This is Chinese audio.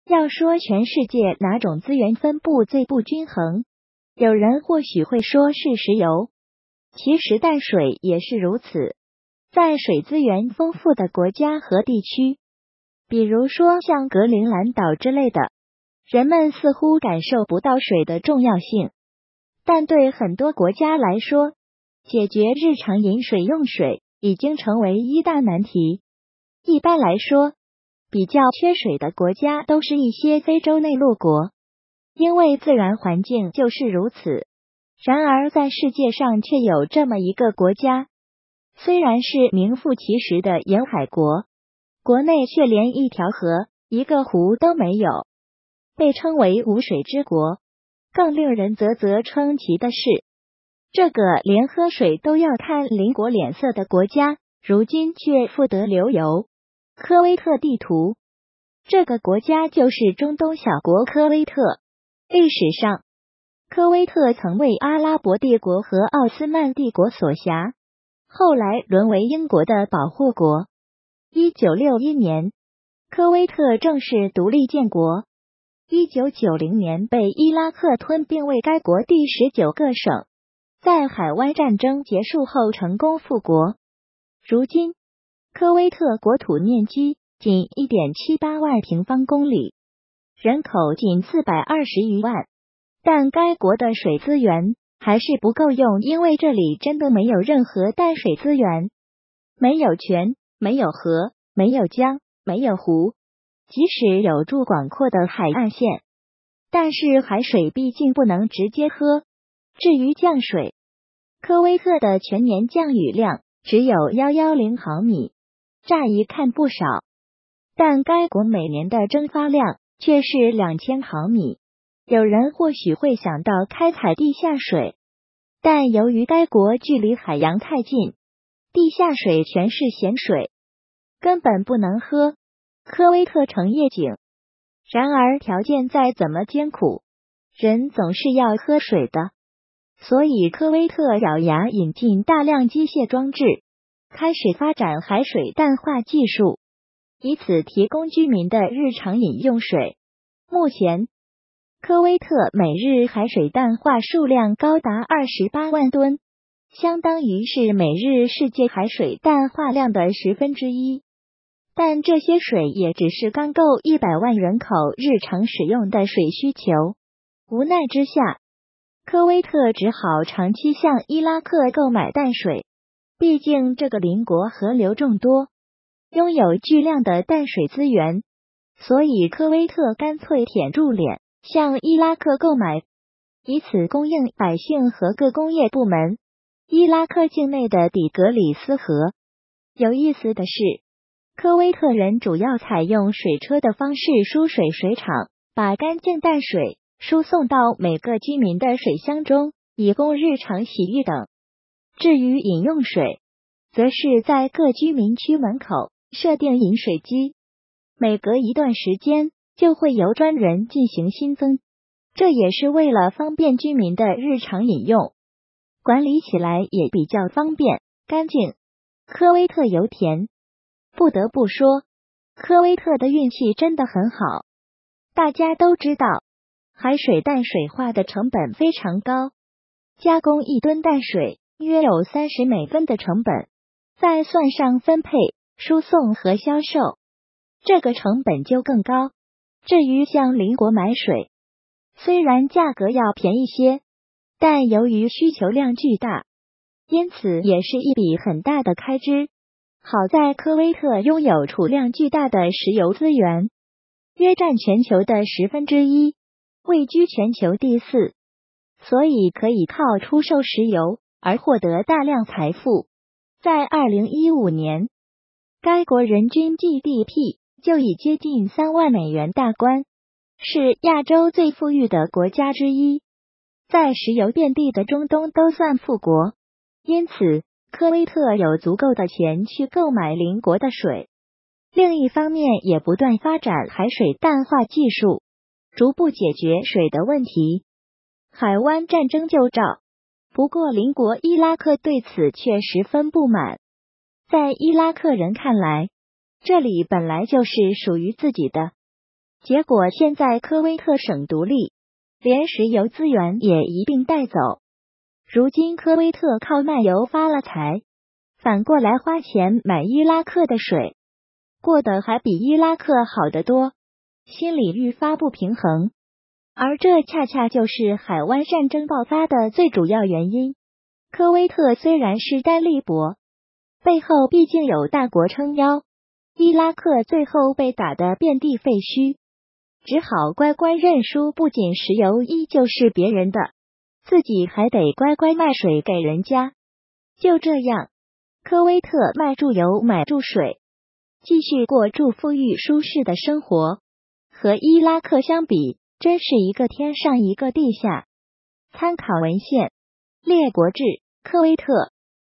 要说全世界哪种资源分布最不均衡，有人或许会说是石油，其实淡水也是如此。在水资源丰富的国家和地区，比如说像格陵兰岛之类的，人们似乎感受不到水的重要性，但对很多国家来说，解决日常饮水用水已经成为一大难题。一般来说，比较缺水的国家都是一些非洲内陆国，因为自然环境就是如此。然而在世界上却有这么一个国家，虽然是名副其实的沿海国，国内却连一条河、一个湖都没有，被称为无水之国。更令人啧啧称奇的是，这个连喝水都要看邻国脸色的国家，如今却富得流油。科威特地图，这个国家就是中东小国科威特。历史上，科威特曾为阿拉伯帝国和奥斯曼帝国所辖，后来沦为英国的保护国。1961年，科威特正式独立建国。1990年被伊拉克吞并，为该国第19个省，在海湾战争结束后成功复国。如今，科威特国土面积仅 1.78 万平方公里，人口仅420余万，但该国的水资源还是不够用，因为这里真的没有任何淡水资源，没有泉，没有河，没有江，没有湖，即使有住广阔的海岸线，但是海水毕竟不能直接喝。至于降水，科威特的全年降雨量只有110毫米，乍一看不少，但该国每年的蒸发量却是2000毫米。有人或许会想到开采地下水，但由于该国距离海洋太近，地下水全是咸水，根本不能喝。科威特成夜景，然而条件再怎么艰苦，人总是要喝水的，所以科威特咬牙引进大量机械装置，开始发展海水淡化技术，以此提供居民的日常饮用水。目前，科威特每日海水淡化数量高达28万吨，相当于是每日世界海水淡化量的1/10。但这些水也只是刚够100万人口日常使用的水需求。无奈之下，科威特只好长期向伊拉克购买淡水，毕竟这个邻国河流众多，拥有巨量的淡水资源，所以科威特干脆舔住脸向伊拉克购买，以此供应百姓和各工业部门。伊拉克境内的底格里斯河，有意思的是，科威特人主要采用水车的方式输水水厂，把干净淡水输送到每个居民的水箱中，以供日常洗浴等。至于饮用水，则是在各居民区门口设定饮水机，每隔一段时间就会由专人进行新增，这也是为了方便居民的日常饮用，管理起来也比较方便干净。科威特油田，不得不说，科威特的运气真的很好。大家都知道，海水淡水化的成本非常高，加工1吨淡水约有30美分的成本，再算上分配、输送和销售，这个成本就更高。至于向邻国买水，虽然价格要便宜些，但由于需求量巨大，因此也是一笔很大的开支。好在科威特拥有储量巨大的石油资源，约占全球的1/10，位居全球第4，所以可以靠出售石油而获得大量财富。在2015年，该国人均 GDP 就已接近3万美元大关，是亚洲最富裕的国家之一，在石油遍地的中东都算富国，因此科威特有足够的钱去购买邻国的水。另一方面，也不断发展海水淡化技术，逐步解决水的问题。海湾战争就照，不过邻国伊拉克对此却十分不满。在伊拉克人看来，这里本来就是属于自己的， 结果现在科威特省独立，连石油资源也一并带走。如今科威特靠卖油发了财，反过来花钱买伊拉克的水，过得还比伊拉克好得多，心里愈发不平衡。而这恰恰就是海湾战争爆发的最主要原因。科威特虽然势单力薄，背后毕竟有大国撑腰，伊拉克最后被打得遍地废墟，只好乖乖认输，不仅石油依旧是别人的，自己还得乖乖卖水给人家。就这样，科威特卖住油买住水，继续过住富裕舒适的生活。和伊拉克相比，真是一个天上一个地下。参考文献：列国志，科威特。